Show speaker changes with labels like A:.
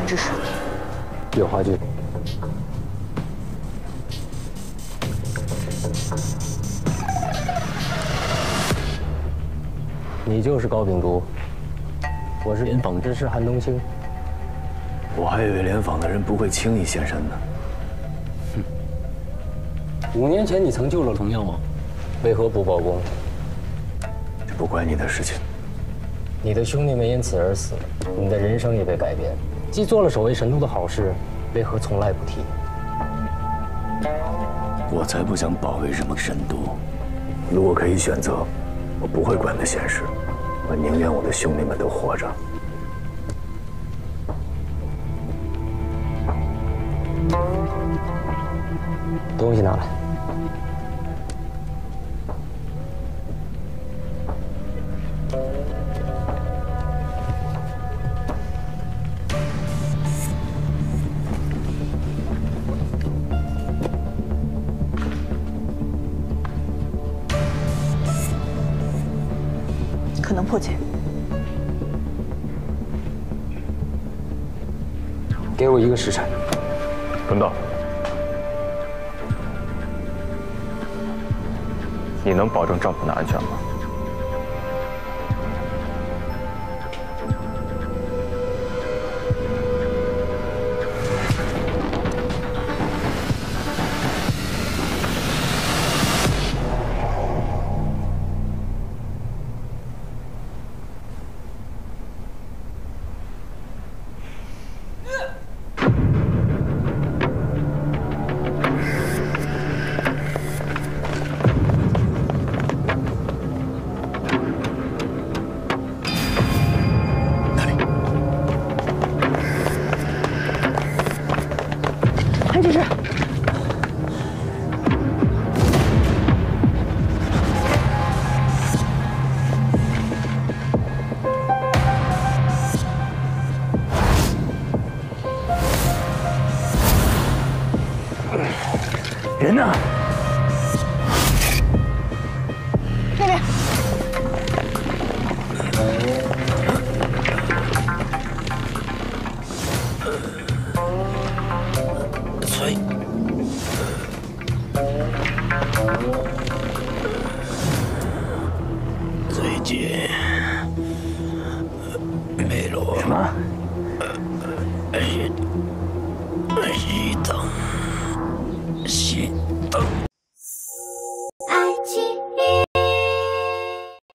A: 指示。
B: 有话剧。你就是高秉烛，我是联访之士韩冬青。
C: 我还以为联访的人不会轻易现身呢。
B: 哼，5年前你曾救了童耀王，为何不报功？
C: 这不关你的事情。
B: 你的兄弟们因此而死，你的人生也被改变。既做了守卫神都的好事，为何从来不提？
C: 我才不想保卫什么神都。如果可以选择，我不会管那闲事。我宁愿我的兄弟们都活着。
B: 东西拿来。
A: 可能破解。
B: 给我1个时辰。
D: 文道，你能保证丈夫的安全吗？
A: 韩指示。
C: 人呢？
A: 那边。
C: 最近，梅罗什么？